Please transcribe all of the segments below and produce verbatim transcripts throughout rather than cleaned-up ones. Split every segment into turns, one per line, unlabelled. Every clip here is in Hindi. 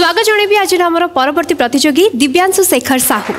स्वागत जन आज आम परवर्ती प्रतियोगी दिव्यांशु शेखर साहू।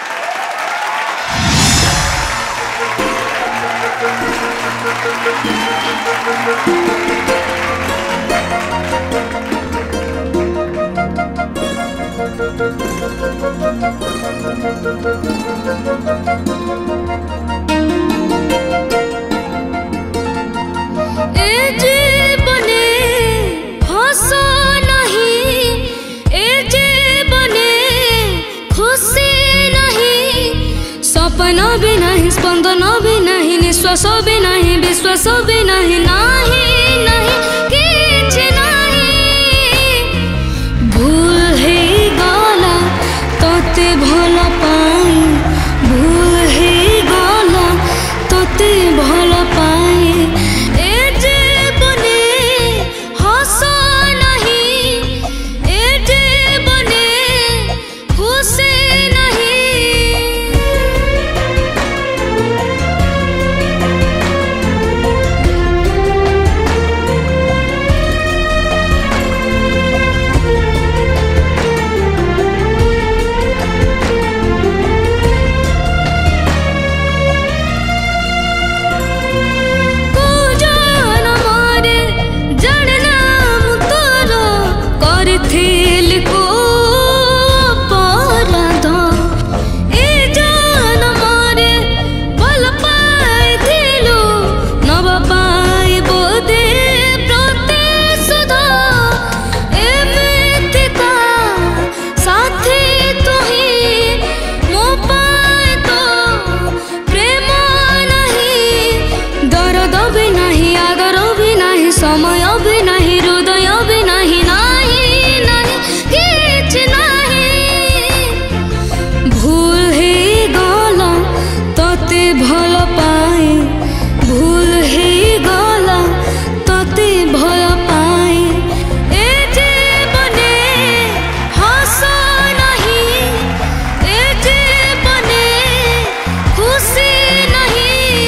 सपना भी नहीं, स्पंदन भी नहीं, निश्वास भी नहीं, विश्वास भी नहीं, नहीं नहीं किछ नहीं। भूल है गला तोते भल पाई, भूल है गला तोते भल पाई। ए जीवने हस नहीं, ए जीवने खुशी समय भी नहीं, हृदय भी नहीं, नहीं नहीं किछ नहीं। भूल है गला तोते भल पाई, भूल है गला तोते भल पाई। ए जीवने हस नहीं, ए जीवने खुशी नहीं।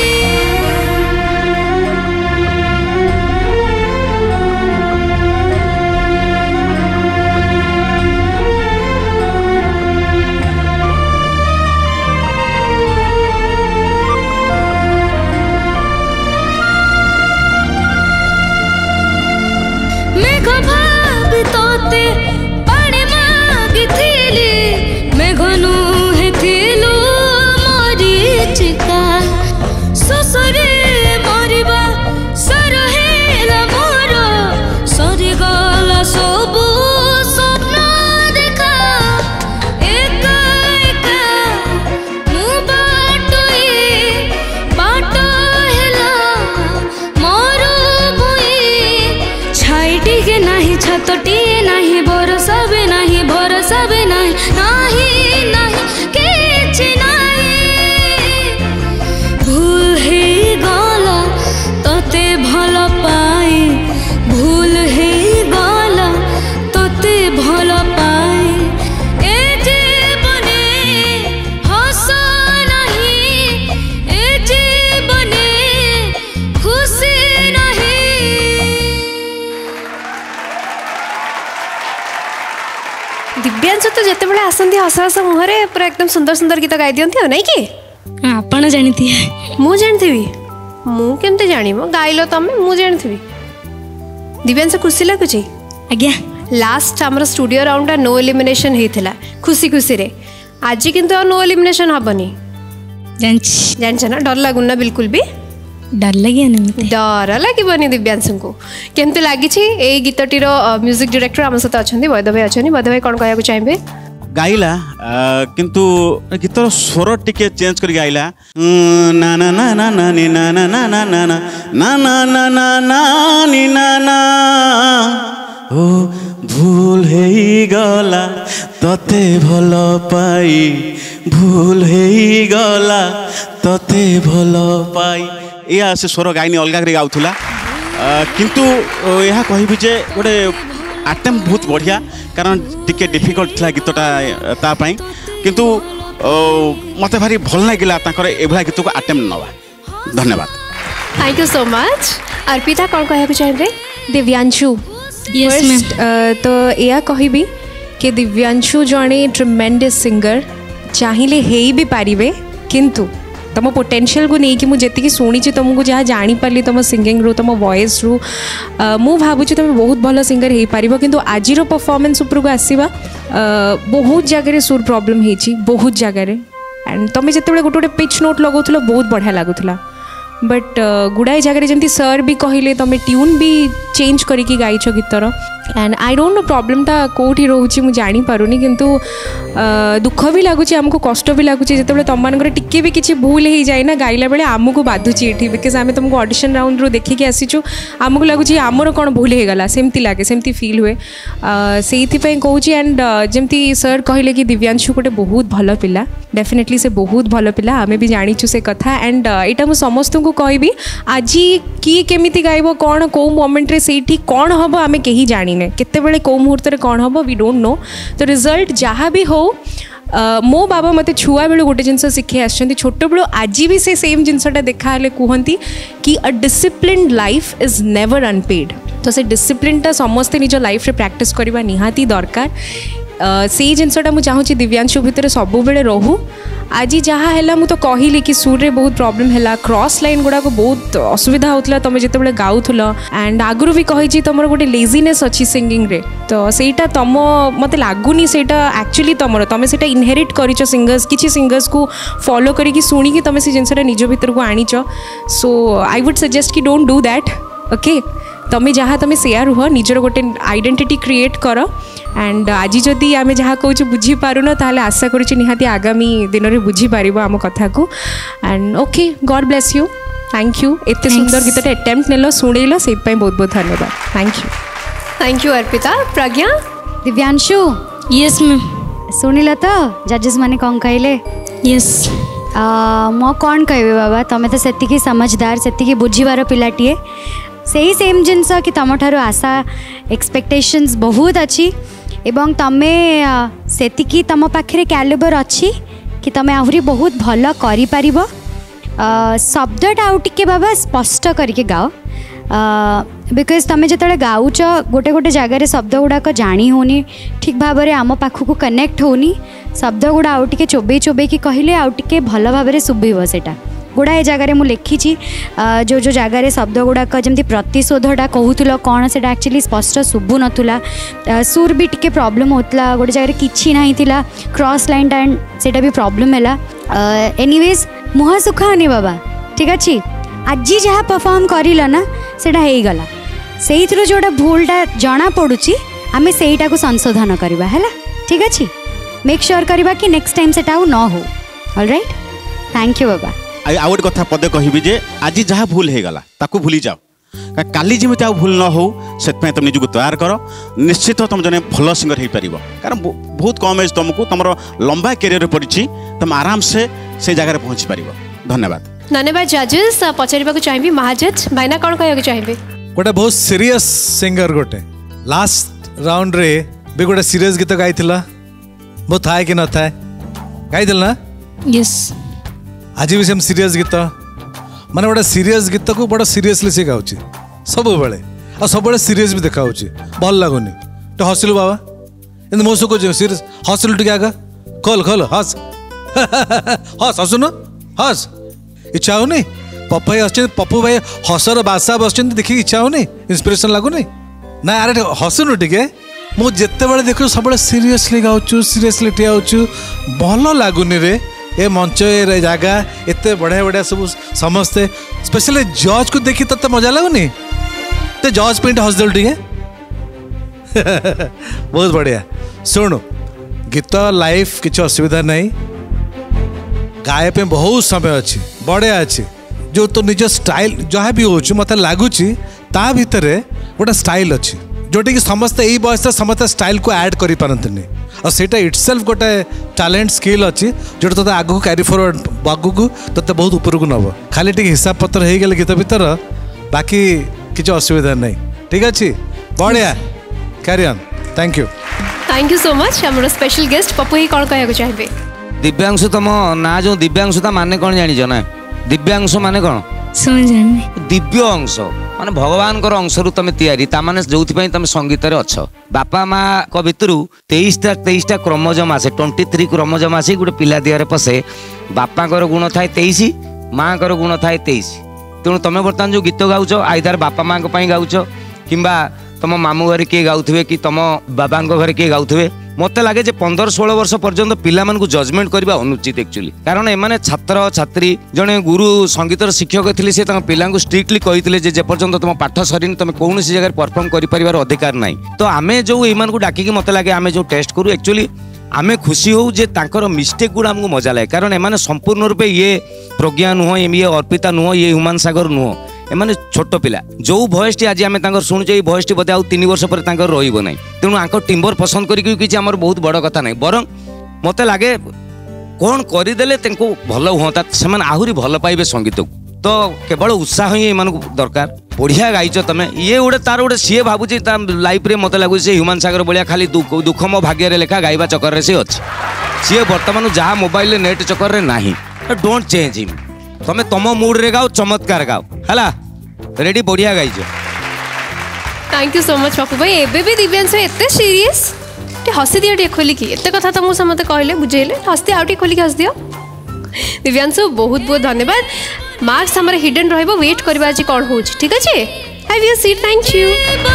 तोते पानी मागिथिली मेघनु हेथिलु मरीचिका ससरे मरिबा सरहेला मोर सरिगला सबु स्वप्न देखा। एका एका मु बाटोई बाट हेला मोर भुई छाइटी के नहीं, छतटिए नहीं, भरोसा भी नहीं, भरोसा भी नहीं, नहीं नहीं किछ नहीं। भूल है गला तोते भल पाई, भूल है गला तोते भल पाई। ए जीवने हस नहीं, ए जीवने खुशी नहीं।
दिव्यांशु तो जिते बड़े आसती हस हस मुहरे पूरा एकदम सुंदर सुंदर गीत गाई दिखती नहीं कि
आपण जानी
मु जानी मु केमते जानी मो गाइल तमें मु जानी। दिव्यांशु खुशी लगुच
आज्ञा
लास्ट आमर स्टूडियो राउंड नो एलिमिनेशन होता खुशी खुशी रे। आज किंतु नो एलिमिनेशन हेनी जान ना, डर लगुन ना बिल्कुल भी
डर लगे
डर लगे दिव्यांशु को केमती लगी ये गीतटीर म्यूजिक डायरेक्टर आम सहित अच्छा वैद भाई अच्छा वैद भाई कौन कहना चाहिए
गाइला किंतु गीतर स्वर टिके चेंज कर गाइला ना ना ना ना ना नी ना ना ना ना ना ना ना ना ना ना ना नी ना ना ओ भूल है गला तते भल पाई, भूल है गला तते भल पाई। या से स्वर गायनी अलग गाउला किंतु यह कहि जे गोटे आटेम बहुत बढ़िया कारण टिके डिफिकल्ट था गीतटा तापाई किंतु मत भारी भल लगे एभला गीत को आटेम नवा। धन्यवाद,
thank you so much. Arpita कौन कहना चाहिए?
दिव्यांशु
yes,
फर्स्ट तो या कहबी कि दिव्यांशु जड़े ट्रिमेंडस सिंगर चाहिए हे भी पारे किंतु तुम पोटेंशियल को लेकिन मुझे शुणी तुमको जहाँ जापारि तुम सिंगिंग रू तुम वॉइस रू मु भावुँ तुम बहुत भल सिंगर हो पार किंतु आज परफॉर्मेंस उपरक आसवा बहुत जगह सुर प्रॉब्लम होती बहुत जगह एंड तुम जिते गोटे गोटे पिच नोट लगाऊल बहुत बढ़िया लगुला बट गुड़ाए जगह जमी सर भी कहले तुम ट्यून भी चेंज करके गाइछ गीतर एंड आई डोंट नो प्रॉब्लमटा कौटी रोचे मुझे जापारुनी किंतु दुख भी लगुच आमको कष्ट भी लगुच जो तुम मान टिके भी किसी भूल हो जाए ना गाइला बेले आमको बाधुची ये बिकज आम तुमको ऑडिशन राउंड रू देखिकी आसीचु आमको लगुच आमर कौन भूल हो गला सेमती लगे सेमती फील हुए से कहूँ एंड जमती सर कहले कि दिव्यांशु गोटे बहुत भल पिला डेफिनेटली से बहुत भल पिला आम भी जानीचु से कथा एंड यहाँ मुझे समस्त को कहबी आज किए केमिति गाइब कौन कौ मोमेंट रे सेठी कौन हम आम कहीं जाने केतेबेले कौ मुहूर्त कौन हम वी डोंट नो तो रिजल्ट जहाँ भी हो Uh, मो बाबा मत छुआ बेलू गोटे जिनस शिखे आसछन्ति छोट बेलू आज भी से सेम जिनसटा देखा हेले कहती कि a disciplined life is never unpaid तो से डिसिप्लिनटा समस्ते निज लाइफ रे प्रैक्टिस करवा निहाती दरकार से जिनसटा मुझे चाहूँगी दिव्यांशु भितर सब बेले रहू आज जहाँ है मुझे तो कहली कि सुर रे बहुत प्रॉब्लम है क्रॉस लाइन गुड़ाक बहुत असुविधा होता तुम जिते गाउल एंड आगुरी भी कही तुम गोटे लेजीनेस अच्छी सिंगिंग रे तो सेटा तुम मत लगुनि से एक्चुअली तुम तुम से इनहेरिट कर सिंगर्स किसी सिंगर्स को फॉलो करके शुणिकी तुम से जिनसा निज भर को आनीच सो आई वुड सजेस्ट कि डोंट डू दैट ओके तुम्हें जहाँ तुम सेया रुह निजर गोटे आइडेंटिटी क्रिएट कर एंड आज जदि आम जहाँ कहूँ बुझीपारुन ताहले आशा करुँ निहाती आगामी दिन में बुझीपार आम कथा को and okay God bless you thank you एत सुंदर गीतटा अटेम्प्ट नेल शुणेल से बहुत बहुत धन्यवाद thank you
thank you Arpita Pragya
Divyanshu yes ma'am
शुणिल तो जजेस माने कौन कहले
यस
मो कौन कहबे बाबा तुम तो सेतिकी समझदार सेतिकी बुझीबार पिलाटीए सही सेम जिनस कि तुम ठार आशा एक्सपेक्टेशंस बहुत अच्छी एवं तमे सेतिकी तुम पाखे कैलिबर अच्छी कि तुम आहरी बहुत भल करिपारिबो शब्दटा आउ टिके बाबा स्पष्ट करके गाओ बिकज तुम जो गाउच गोटे गोटे जगार शब्द गुड़ाक जानी होनी ठीक भाव में आम पाखक कनेक्ट होनी शब्द गुड़ा आउ टिके चोबे चोबे कि कहले आउ टिके भल भाव में शुभिब सेटा गुड़ाए जगार मुझे लिखी जो जो जगार शब्द गुड़ाक जमी प्रतिशोधटा कहूल कौन से एक्चुअली स्पष्ट शुभु नाला सुर भी टिके प्रॉब्लम होता गोटे जगह किसी ना था क्रॉस लाइन एंड सेटा भी प्रॉब्लम है एनीवेज मुह सुखानी बाबा ठीक अच्छे आज जहाँ परफॉर्म कर ना सेटा हो गला से जोटा भूलटा जना पड़ुची आम सेटा को संशोधन करवा है ठीक अच्छे मेक श्योर करवा कि नेक्स्ट टाइम सेटा न हो ऑलराइट थैंक यू बाबा
आउ गोटे कथा पदे कहबी जे आज जहाँ भूल हो गला ताकू भूली जाओ काली जमी आउ भूल न हो से तुम निजक तैयार कर निश्चित तुम जने भल सिंगर हो पार कारण बहुत कम एज तुमको तुम लंबा कैरियर पड़ी तुम आराम से से जगह पहुँची पार धन्यवाद
धन्यवाद जजेस पचार चाहिए महाजज भाईना कौन कह चाहिए
गोटे बहुत सीरियस सिंगर गोटे लास्ट राउंड रे भी गोटे सीरियस गीत गाई बहुत थाए कि न थाए गाई ना
यस
आज भी सेम सीरियस गीत माने गोटे सीरियस गीत को बड़ा सीरियसली से गाँच सब बेले आ सब सीरियस भी देखा भल लगुनि तो हसिलु बाबा एम मो सो सीरियस हसिलु टे आगा खोल खोल हस हस हसुन हस इच्छा होनी पप्पू भाई आस पप्पू भाई हसर बासा बस देखिए इच्छा होनी इंस्पिरेशन लगुनि ना अरे हसुन टे मुझे जिते देख सब सीरियसली गाँचु सीरियसली ठियाऊँ भल लगुनि रे ए मंच ए जगह एत बढ़िया बढ़िया सब समस्ते स्पेशली जज को देखी तो मजा लगुनि तो जज पे हस दे टे बहुत बढ़िया शुणु गीत लाइफ किसी असुविधा नहीं गाय पे बहुत समय अच्छी बढ़िया अच्छी जो तो निज स्टाइल जहाँ भी हो मत लगुच ता भितर गोटे स्टाइल अच्छी जोटा कि समस्ते यही बयस समस्त स्टाइल को ऐड करि पारंतनी और सेटा इटसेल्फ गोटे टैलेंट स्किल अच्छी जो तोते आगु कैरी फॉरवर्ड आगु तोते बहुत ऊपर को नब खाली टिके हिसाब पत्र हो गले गीत भीतर बाकी किसी असुविधा नहीं ठीक अच्छे बढ़िया carry on thank you
thank you so much हमरो स्पेशल गेस्ट पप्पू ही कौन कहया चाहिए
दिव्यांशु तुम ना जो दिव्यांशु ता माने कौन जानी ना दिव्यांशु माने कौन
समझाने
दिव्य अंश माने भगवान को अंश रु तुम तैयारी तामाने जोथि पई तुम संगीत रे अछ बापा माँ को भितर तेईस टा तेईस टा क्रोमोजोम आसे ट्वेंटी थ्री क्रोमोजोम आसे गोटे पिला दिहरे पसे बापा गुण थाए तेईस माँ को गुण थाए तेईस तेणु तुम बर्तमान जो गीत गाउछ आइदर बापा माँ को गाउछ किंबा तुम मामू घर किए गाउथे कि तुम बाबा घर किए गाउथे मत लगे जे पंद्रह सोलह वर्ष पर्यंत पिला मानकु जजमेंट करबा अनुचित एक्चुअली कारण एमाने छात्र छात्री जने गुरु संगीतर शिक्षक थिले से तम पिला को स्ट्रिक्टली कहिथिले जे जे पर्यंत तुम पाठ सरिन तुम कौन सी जगह परफॉर्म करि परिवार अधिकार नाही तो आमे जो एमान को डाकी मत लगे आमे जो टेस्ट करू एक्चुअली आमे खुशी हो जे तांकर मिस्टेक गुड़ा हमको मजा लगे कारण एमाने संपूर्ण रूपे ये प्रज्ञा नुह ये अर्पिता नुह ये ह्यूमान सागर नुह एमाने छोट पिला जो भॉइस टी आज आमे तांकर सुनु जे भॉइस टी बदे आ तीन वर्ष पर तांकर रहिबो नै तेणु आंको टिम्बर पसंद करिक कि हमर बहुत बड़ कथा नै बरं मते लागे कोन करि देले तेंको भलो होता सेमान आहुरी भलो पाइबे संगीत तो केवल उत्साह ही एमान दरकार बढ़िया गाइछ तमे ये गोटे तार गोटे सी भावुची लाइफ रे मत लगुच से ह्यूमान सागर भाया खाली दुख दुख मो भाग्य लेखा गाइबा चक्कर रे से अच्छी सी बर्तमान जहाँ मोबाइल नेट चक्कर रे नाही डोंट चेंज हिम तमे तुम मूड रे गाओ चमत्कार गाओ हला रेडी बढ़िया गाइछ
thank you so much Pappu भाई एबे भी दिव्यांशु एते सीरियस टे हसी दियो टे खोली की एते कथा त मु समते कहले बुझेले हस्ती आउटी खोली के हस दियो दिव्यांशु बहुत बहुत धन्यवाद मार्क्स हमर हिडन रहइबो वेट करबा आज कोन होछ ठीक अछि have you seat thank you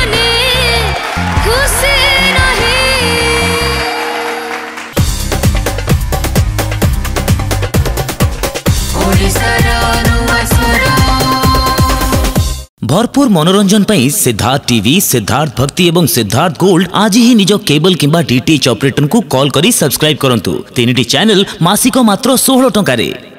भरपूर मनोरंजन पर सिद्धार्थ टीवी सिद्धार्थ भक्ति एवं सिद्धार्थ गोल्ड आज ही निज केबल किंबा डीटीएच ऑपरेटर को कॉल करी सब्सक्राइब करंतु तीन टी चैनल मासिक मात्र सोलह टंका रे।